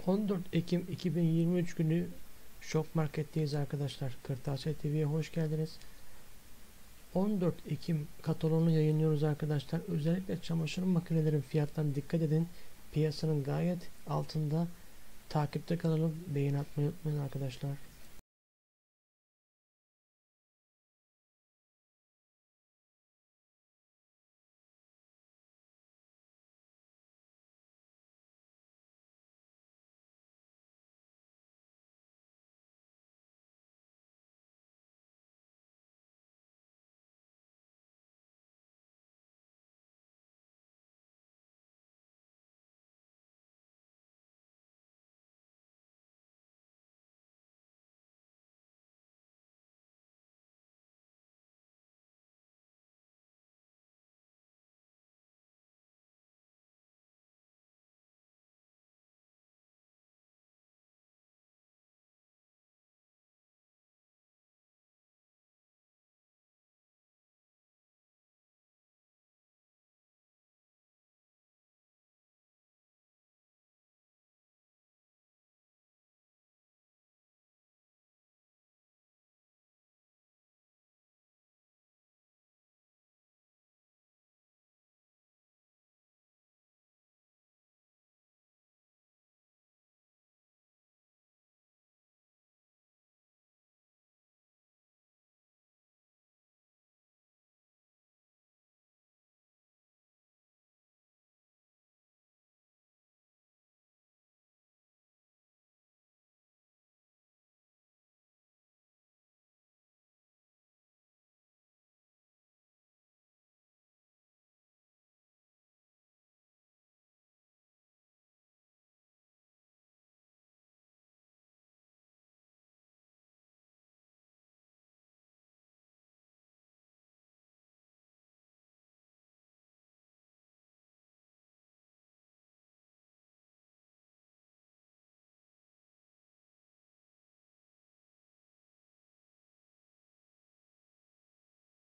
14 Ekim 2023 günü Şok Market'teyiz arkadaşlar. Kırtasiye TV'ye hoş geldiniz. 14 Ekim kataloğunu yayınlıyoruz arkadaşlar. Özellikle çamaşır makinelerin fiyatlarına dikkat edin. Piyasanın gayet altında. Takipte kalalım. Beğeni atmayı unutmayın arkadaşlar.